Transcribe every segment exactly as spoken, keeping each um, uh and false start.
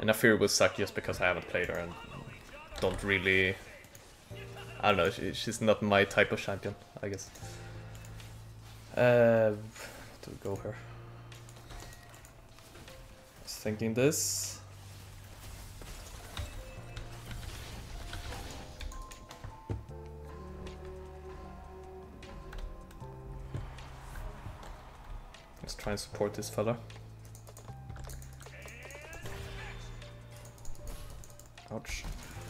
And I fear it will suck just because I haven't played her and don't really... I don't know, she, she's not my type of champion, I guess. Uh, to go here. I was thinking this. Let's try and support this fella. Ouch.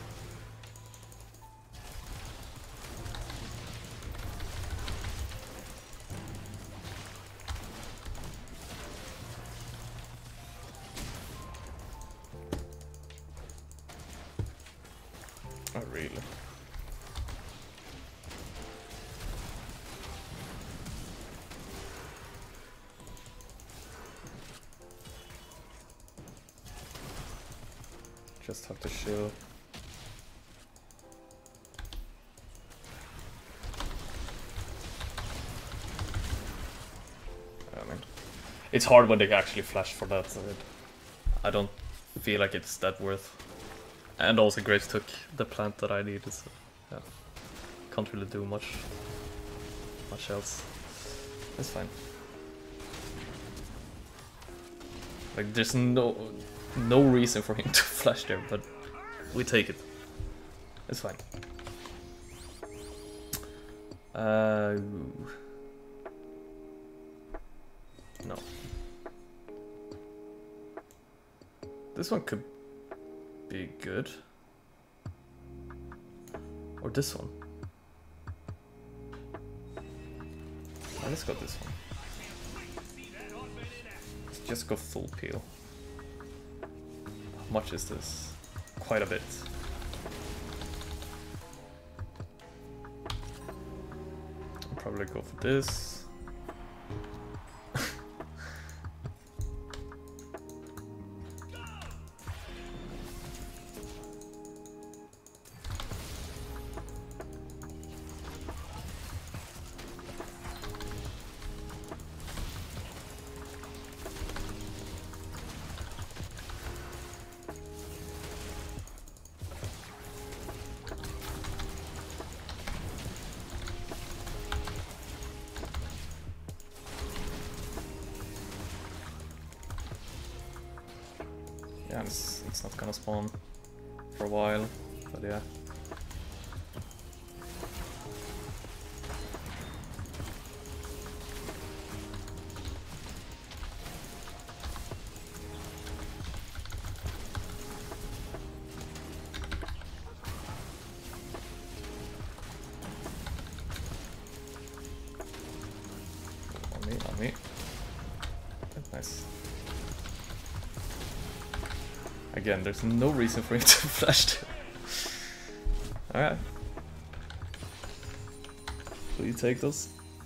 Oh, really? Just have to shield. I mean, it's hard when they actually flash for that. So it, I don't feel like it's that worth. And also Graves took the plant that I needed, so yeah. Can't really do much much else. It's fine. Like there's no no reason for him to flash there, but we take it. It's fine. Uh no. This one could be good. Or this one. Oh, let's go this one. Let's just go full peel. How much is this? Quite a bit. I'll probably go for this. Yeah, it's, it's not gonna spawn for a while, but yeah. On me, on me. Nice. Again, there's no reason for him to flash there. Alright. Will you take those?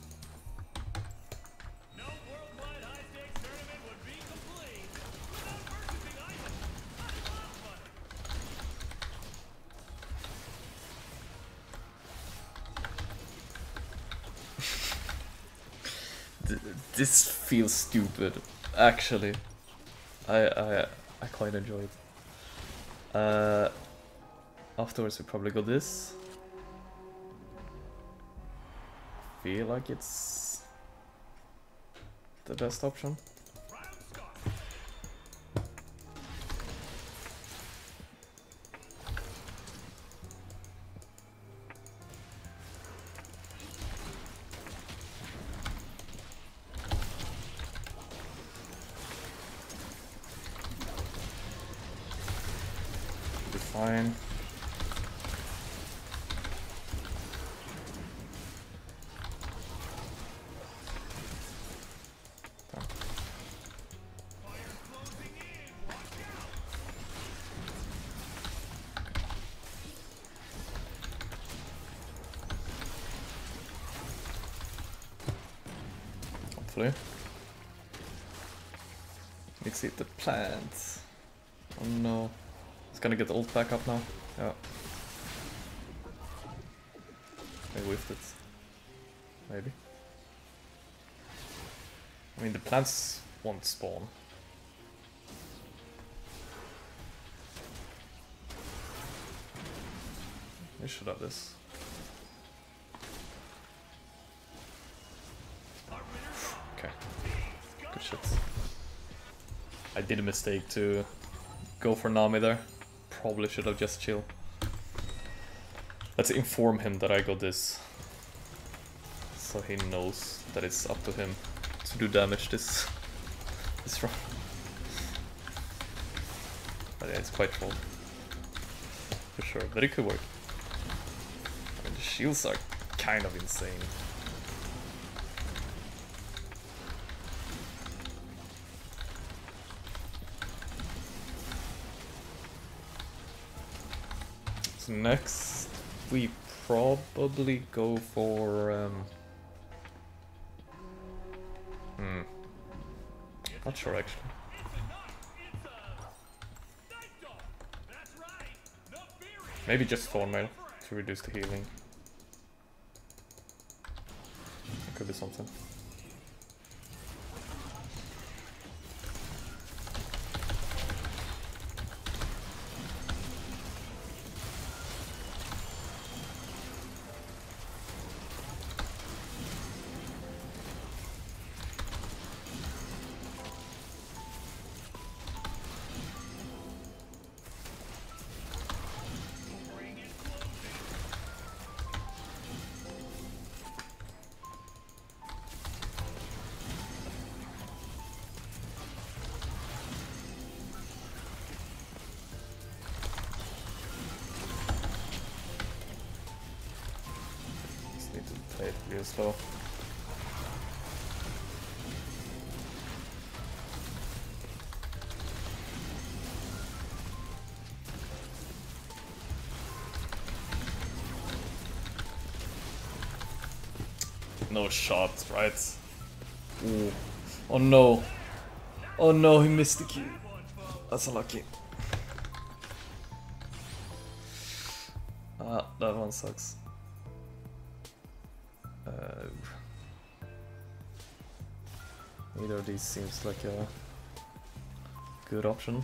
This feels stupid, actually. I I I quite enjoy it. Uh, afterwards, we probably go this. Feel like it's the best option. Fine. Hopefully. Let's hit the plant. Oh no. It's gonna get the ult back up now. Yeah. I whiffed it. Maybe. I mean, the plants won't spawn. We should have this. Okay. Good shit. I did a mistake to go for Nami there. Probably should have just chilled. Let's inform him that I got this. So he knows that it's up to him to do damage this, this round. But yeah, it's quite full. For sure, but it could work. I mean, the shields are kind of insane. So next, we probably go for... Um, hmm. Not sure actually. Maybe just Thornmail to reduce the healing. It could be something. Play it real slow. No shots, right? Ooh. Oh no. Oh no, he missed the Q. That's unlucky. Ah, that one sucks. Uh, neither of these seems like a good option.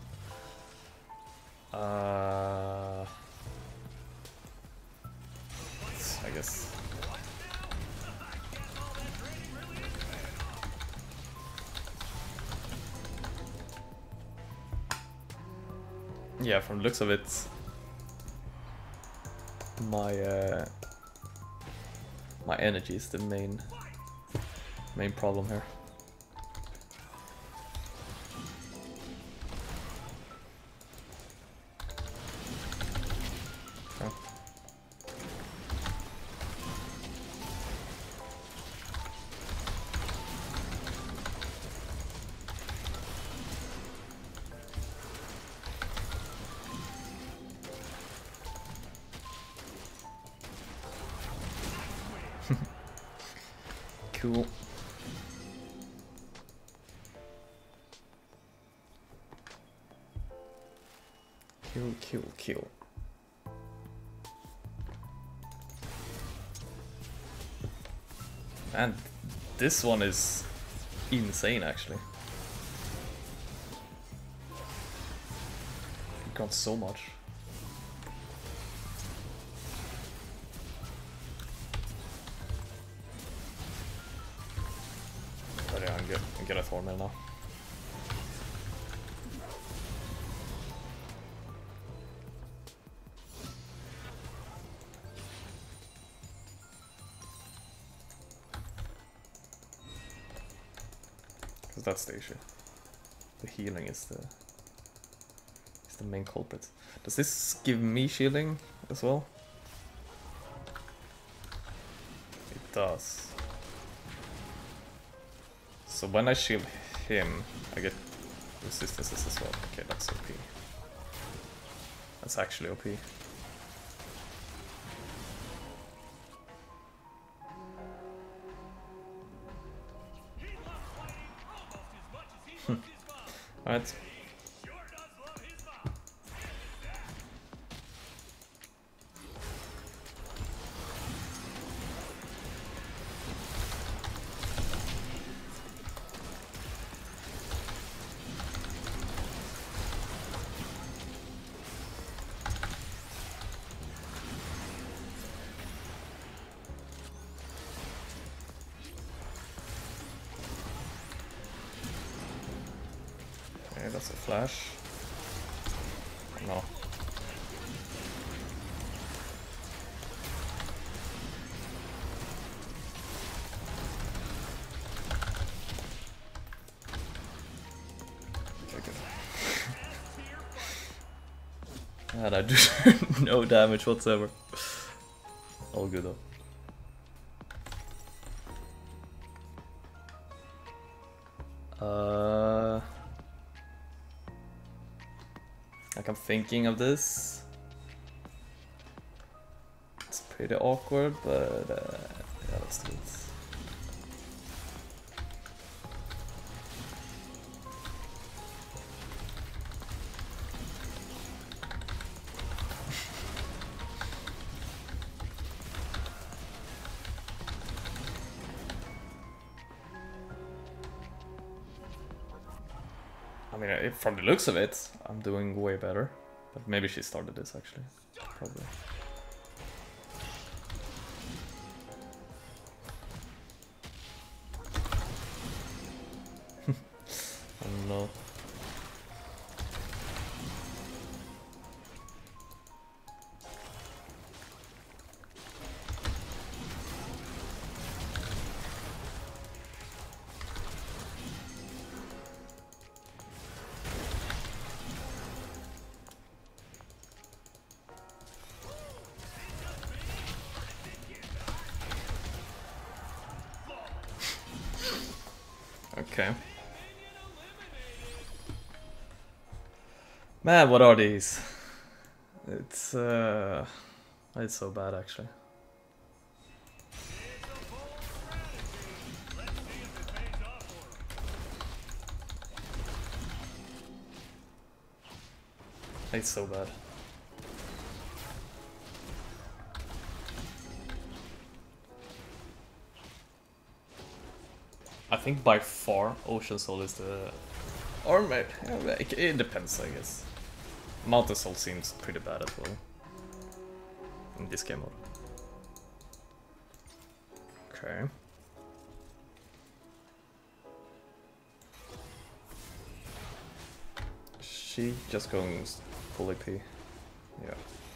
Uh, I guess. Yeah, from the looks of it, my uh, my energy is the main main problem here. Okay. Cool. Kill, kill, kill. And this one is insane, actually. It got so much. But yeah, I'm good. I'm good at Thornmail now. Because that's the issue. The healing is the is the main culprit. Does this give me shielding as well? It does. So when I shield him, I get resistances as well. Okay, that's O P. That's actually O P. Alright. Okay, that's a flash. No. Okay, good. And I do no damage whatsoever. All good though. Uh, like I'm thinking of this. It's pretty awkward, but uh, yeah, let's do it. I mean, if, from the looks of it, I'm doing way better. But maybe she started this actually. Probably. I don't know. Okay. Man, what are these? It's uh it's so bad actually. It's so bad. I think by far Ocean Soul is the... Or maybe, it, it depends I guess. Mountain Soul seems pretty bad as well. In this game mode. Okay. She just going full A P. Yeah.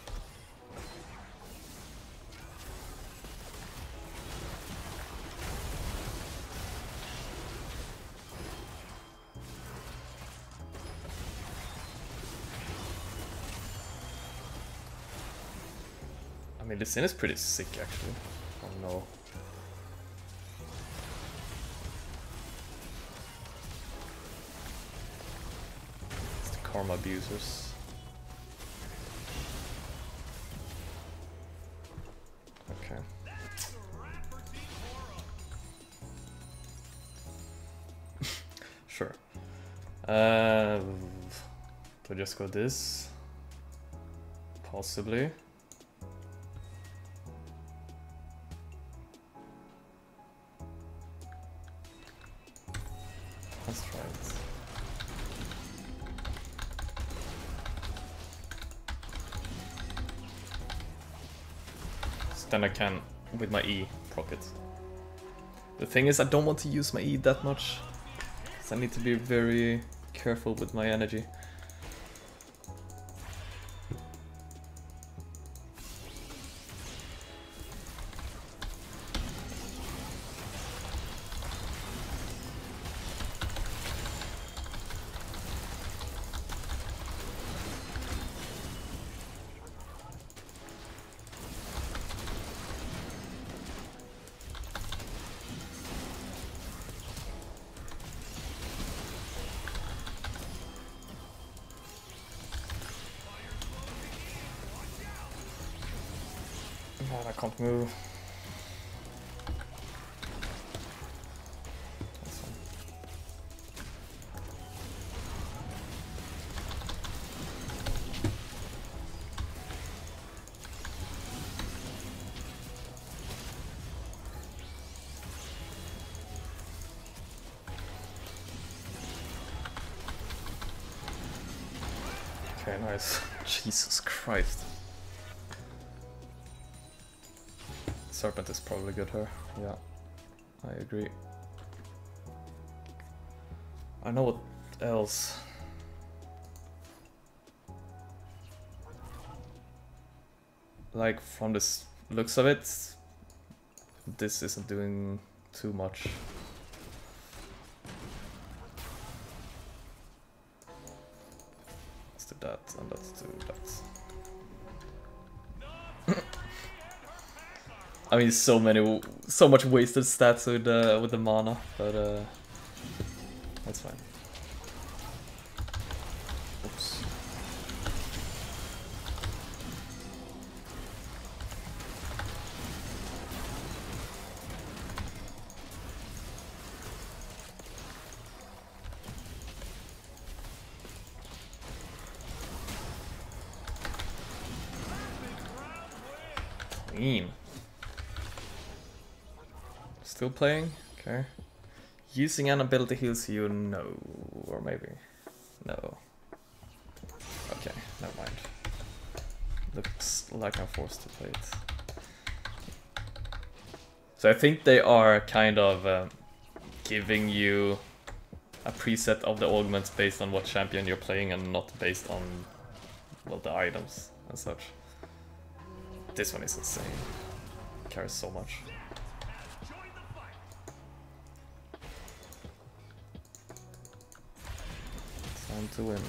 I mean, this scene is pretty sick actually. Oh no. It's the karma abusers. Okay. Sure. Uh, do I just go this? Possibly. That's right. So then I can, with my E, proc it. The thing is, I don't want to use my E that much. So I need to be very careful with my energy. God, I can't move. That's fine. Okay, nice. Jesus Christ. Serpent is probably good here. Yeah, I agree. I know what else. like from the looks of it, this isn't doing too much. Let's do that, and let's do that. I mean, so many, so much wasted stats with uh, with the mana, but uh, that's fine. Oops. Clean. Still playing? Okay. Using an ability heals you? No. Or maybe. No. Okay, never mind. Looks like I'm forced to play it. So I think they are kind of uh, giving you a preset of the augments based on what champion you're playing and not based on, well, the items and such. This one is insane. It carries so much. Time to win.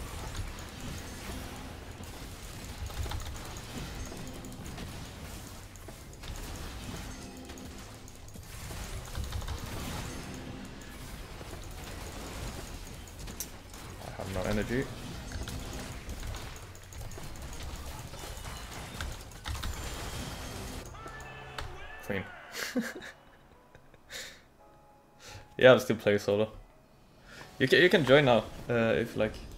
I have no energy. Clean. Yeah, I'll still play solo. You can you can join now uh, if like.